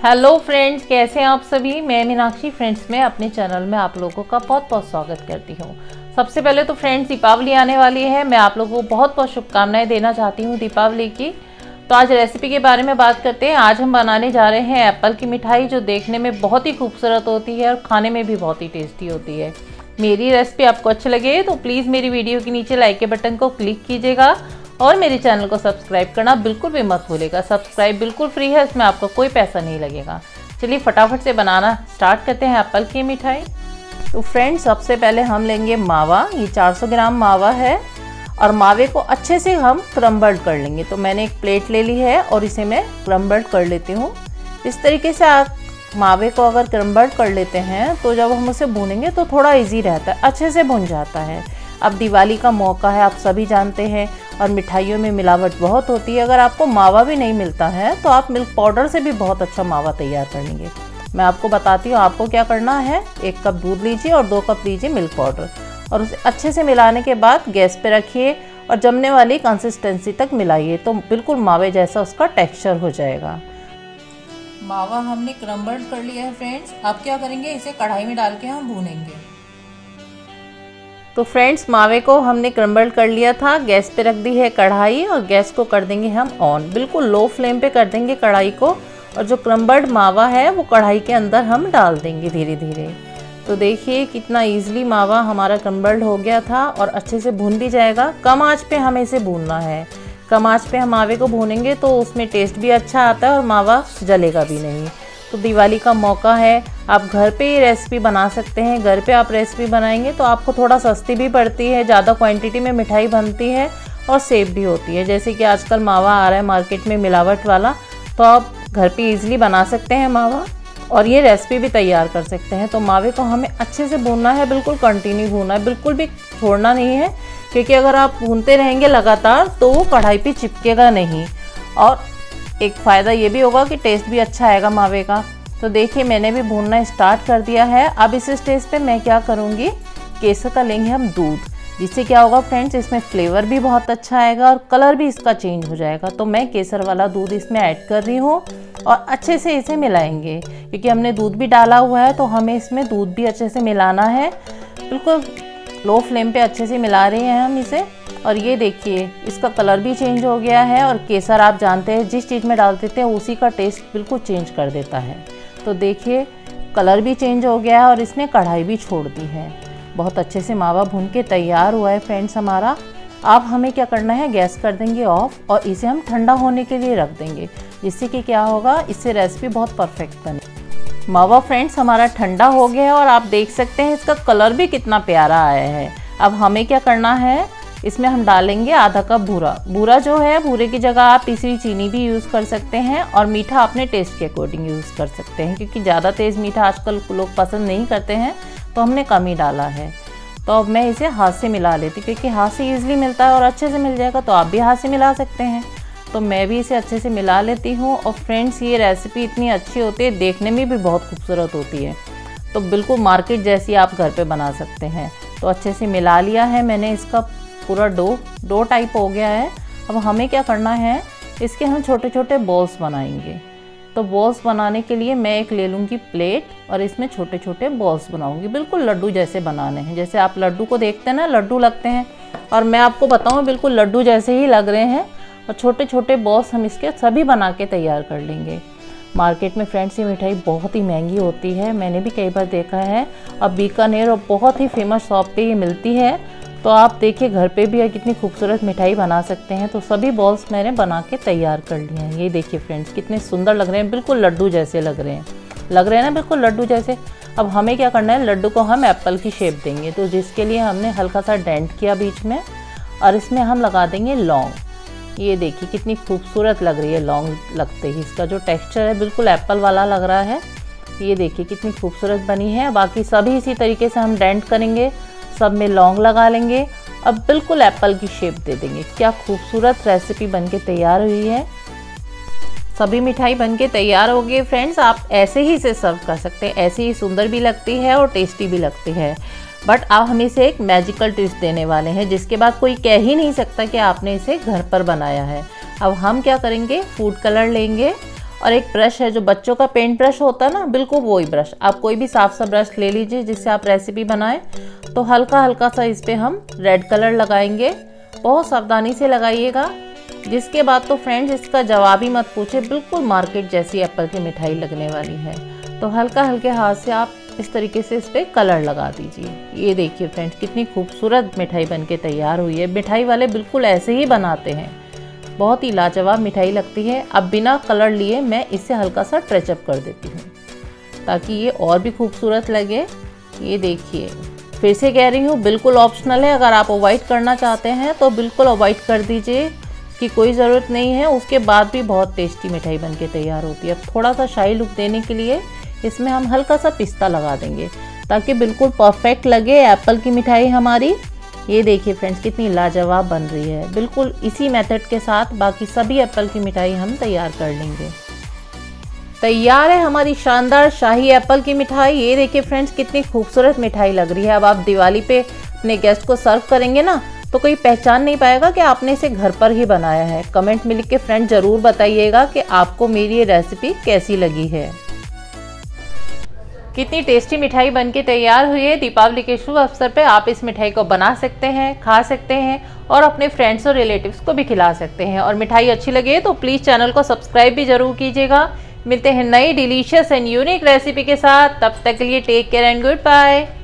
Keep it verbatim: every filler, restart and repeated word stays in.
Hello friends, कैसे हैं आप सभी। मैं मीनाक्षी फ्रेंड्स में अपने चैनल में आप लोगों का बहुत बहुत स्वागत करती हूँ। सबसे पहले तो फ्रेंड्स दीपावली आने वाली है, मैं आप लोगों को बहुत बहुत शुभकामनाएं देना चाहती हूँ दीपावली की। तो आज रेसिपी के बारे में बात करते हैं। आज हम बनाने जा रहे हैं एप्पल की मिठाई, जो देखने में बहुत ही खूबसूरत होती है और खाने में भी बहुत ही टेस्टी होती है। मेरी रेसिपी आपको अच्छी लगे तो प्लीज़ मेरी वीडियो के नीचे लाइक के बटन को क्लिक कीजिएगा और मेरे चैनल को सब्सक्राइब करना बिल्कुल भी मत भूलिएगा। सब्सक्राइब बिल्कुल फ्री है, इसमें आपको कोई पैसा नहीं लगेगा। चलिए फटाफट से बनाना स्टार्ट करते हैं एप्पल की मिठाई। तो फ्रेंड्स सबसे पहले हम लेंगे मावा। ये चार सौ ग्राम मावा है और मावे को अच्छे से हम क्रम्बल्ड कर लेंगे। तो मैंने एक प्लेट ले ली है और इसे मैं क्रम्बल्ड कर लेती हूँ। इस तरीके से आप मावे को अगर क्रम्बल्ड कर लेते हैं तो जब हम उसे भूनेंगे तो थोड़ा इजी रहता है, अच्छे से भुन जाता है। अब दिवाली का मौका है, आप सभी जानते हैं, और मिठाइयों में मिलावट बहुत होती है। अगर आपको मावा भी नहीं मिलता है तो आप मिल्क पाउडर से भी बहुत अच्छा मावा तैयार कर लेंगे। मैं आपको बताती हूँ आपको क्या करना है। एक कप दूध लीजिए और दो कप लीजिए मिल्क पाउडर और उसे अच्छे से मिलाने के बाद गैस पे रखिए और जमने वाली कंसिस्टेंसी तक मिलाइए तो बिल्कुल मावे जैसा उसका टेक्सचर हो जाएगा। मावा हमने क्रम्बल्ड कर लिया है फ्रेंड्स। अब क्या करेंगे, इसे कढ़ाई में डाल के हम भूनेंगे। तो फ्रेंड्स मावे को हमने क्रम्बल्ड कर लिया था, गैस पे रख दी है कढ़ाई और गैस को कर देंगे हम ऑन। बिल्कुल लो फ्लेम पे कर देंगे कढ़ाई को और जो क्रम्बल्ड मावा है वो कढ़ाई के अंदर हम डाल देंगे धीरे धीरे। तो देखिए कितना इजीली मावा हमारा क्रम्बल्ड हो गया था और अच्छे से भून भी जाएगा। कम आंच पे हमें इसे भूनना है। कम आंच पे हम मावे को भूनेंगे तो उसमें टेस्ट भी अच्छा आता है और मावा जलेगा भी नहीं। तो दिवाली का मौका है, आप घर पे ही रेसिपी बना सकते हैं। घर पे आप रेसिपी बनाएंगे तो आपको थोड़ा सस्ती भी पड़ती है, ज़्यादा क्वांटिटी में मिठाई बनती है और सेफ भी होती है। जैसे कि आजकल मावा आ रहा है मार्केट में मिलावट वाला, तो आप घर पे इजीली बना सकते हैं मावा और ये रेसिपी भी तैयार कर सकते हैं। तो मावे को हमें अच्छे से भूनना है, बिल्कुल कंटिन्यू भूनना है, बिल्कुल भी छोड़ना नहीं है, क्योंकि अगर आप भूनते रहेंगे लगातार तो वो कढ़ाई पे चिपकेगा नहीं। और एक फ़ायदा ये भी होगा कि टेस्ट भी अच्छा आएगा मावे का। तो देखिए मैंने भी भूनना स्टार्ट कर दिया है। अब इस स्टेज पे मैं क्या करूँगी, केसर का लेंगे हम दूध, जिससे क्या होगा फ्रेंड्स इसमें फ्लेवर भी बहुत अच्छा आएगा और कलर भी इसका चेंज हो जाएगा। तो मैं केसर वाला दूध इसमें ऐड कर रही हूँ और अच्छे से इसे मिलाएंगे, क्योंकि हमने दूध भी डाला हुआ है तो हमें इसमें दूध भी अच्छे से मिलाना है। बिल्कुल लो फ्लेम पे अच्छे से मिला रहे हैं हम इसे। और ये देखिए इसका कलर भी चेंज हो गया है और केसर आप जानते हैं जिस चीज़ में डाल देते हैं उसी का टेस्ट बिल्कुल चेंज कर देता है। तो देखिए कलर भी चेंज हो गया है और इसने कढ़ाई भी छोड़ दी है। बहुत अच्छे से मावा भून के तैयार हुआ है फ्रेंड्स हमारा। अब हमें क्या करना है, गैस कर देंगे ऑफ और इसे हम ठंडा होने के लिए रख देंगे, जिससे कि क्या होगा, इससे रेसिपी बहुत परफेक्ट बने। मावा फ्रेंड्स हमारा ठंडा हो गया है और आप देख सकते हैं इसका कलर भी कितना प्यारा आया है। अब हमें क्या करना है, इसमें हम डालेंगे आधा कप बूरा। बूरा जो है, बूरे की जगह आप पिसी चीनी भी यूज़ कर सकते हैं और मीठा अपने टेस्ट के अकॉर्डिंग यूज़ कर सकते हैं, क्योंकि ज़्यादा तेज़ मीठा आजकल लोग पसंद नहीं करते हैं तो हमने कम ही डाला है। तो अब मैं इसे हाथ से मिला लेती, क्योंकि हाथ से ईजिली मिलता है और अच्छे से मिल जाएगा, तो आप भी हाथ से मिला सकते हैं। तो मैं भी इसे अच्छे से मिला लेती हूँ। और फ्रेंड्स ये रेसिपी इतनी अच्छी होती है, देखने में भी बहुत खूबसूरत होती है, तो बिल्कुल मार्केट जैसी आप घर पे बना सकते हैं। तो अच्छे से मिला लिया है मैंने, इसका पूरा डो डो टाइप हो गया है। अब हमें क्या करना है, इसके हम छोटे छोटे बॉल्स बनाएंगे। तो बॉल्स बनाने के लिए मैं एक ले लूँगी प्लेट और इसमें छोटे छोटे बॉल्स बनाऊँगी। बिल्कुल लड्डू जैसे बनाने हैं, जैसे आप लड्डू को देखते हैं ना, लड्डू लगते हैं, और मैं आपको बताऊँ बिल्कुल लड्डू जैसे ही लग रहे हैं। और छोटे छोटे बॉल्स हम इसके सभी बना के तैयार कर लेंगे। मार्केट में फ्रेंड्स ये मिठाई बहुत ही महंगी होती है, मैंने भी कई बार देखा है। अब बीकानेर और बहुत ही फेमस शॉप पे ये मिलती है, तो आप देखिए घर पे भी कितनी खूबसूरत मिठाई बना सकते हैं। तो सभी बॉल्स मैंने बना के तैयार कर लिए हैं। ये देखिए फ्रेंड्स कितने सुंदर लग रहे हैं, बिल्कुल लड्डू जैसे लग रहे हैं लग रहे हैं ना, बिल्कुल लड्डू जैसे। अब हमें क्या करना है, लड्डू को हम एप्पल की शेप देंगे, तो जिसके लिए हमने हल्का सा डेंट किया बीच में और इसमें हम लगा देंगे लौंग। ये देखिए कितनी खूबसूरत लग रही है लौंग लगते ही, इसका जो टेक्स्चर है बिल्कुल एप्पल वाला लग रहा है। ये देखिए कितनी खूबसूरत बनी है। बाकी सभी इसी तरीके से हम डेंट करेंगे, सब में लौंग लगा लेंगे। अब बिल्कुल एप्पल की शेप दे देंगे। क्या खूबसूरत रेसिपी बनके तैयार हुई है। सभी मिठाई बनके तैयार हो गई फ्रेंड्स। आप ऐसे ही इसे सर्व कर सकते हैं, ऐसे ही सुंदर भी लगती है और टेस्टी भी लगती है। बट अब हम इसे एक मैजिकल ट्विस्ट देने वाले हैं, जिसके बाद कोई कह ही नहीं सकता कि आपने इसे घर पर बनाया है। अब हम क्या करेंगे, फूड कलर लेंगे और एक ब्रश है जो बच्चों का पेंट ब्रश होता है ना, बिल्कुल वही ब्रश। आप कोई भी साफ सा ब्रश ले लीजिए जिससे आप रेसिपी बनाएं। तो हल्का हल्का सा इस पर हम रेड कलर लगाएंगे, बहुत सावधानी से लगाइएगा। जिसके बाद तो फ्रेंड्स इसका जवाब ही मत पूछे, बिल्कुल मार्केट जैसी एप्पल की मिठाई लगने वाली है। तो हल्का हल्के हाथ से आप इस तरीके से इस पर कलर लगा दीजिए। ये देखिए फ्रेंड्स कितनी खूबसूरत मिठाई बनके तैयार हुई है। मिठाई वाले बिल्कुल ऐसे ही बनाते हैं, बहुत ही लाजवाब मिठाई लगती है। अब बिना कलर लिए मैं इससे हल्का सा टचअप कर देती हूँ ताकि ये और भी खूबसूरत लगे। ये देखिए, फिर से कह रही हूँ, बिल्कुल ऑप्शनल है। अगर आप अवॉइड करना चाहते हैं तो बिल्कुल अवॉइड कर दीजिए, की कोई ज़रूरत नहीं है। उसके बाद भी बहुत टेस्टी मिठाई बनके तैयार होती है। अब थोड़ा सा शाही लुक देने के लिए इसमें हम हल्का सा पिस्ता लगा देंगे ताकि बिल्कुल परफेक्ट लगे एप्पल की मिठाई हमारी। ये देखिए फ्रेंड्स कितनी लाजवाब बन रही है। बिल्कुल इसी मेथड के साथ बाकी सभी एप्पल की मिठाई हम तैयार कर लेंगे। तैयार है हमारी शानदार शाही एप्पल की मिठाई। ये देखिए फ्रेंड्स कितनी खूबसूरत मिठाई लग रही है। अब आप दिवाली पे अपने गेस्ट को सर्व करेंगे ना तो कोई पहचान नहीं पाएगा कि आपने इसे घर पर ही बनाया है। कमेंट में लिख के फ्रेंड ज़रूर बताइएगा कि आपको मेरी ये रेसिपी कैसी लगी है। कितनी टेस्टी मिठाई बनके तैयार हुई है। दीपावली के शुभ अवसर पे आप इस मिठाई को बना सकते हैं, खा सकते हैं और अपने फ्रेंड्स और रिलेटिव्स को भी खिला सकते हैं। और मिठाई अच्छी लगे तो प्लीज़ चैनल को सब्सक्राइब भी ज़रूर कीजिएगा। मिलते हैं नई डिलीशियस एंड यूनिक रेसिपी के साथ। तब तक के लिए take care and good bye.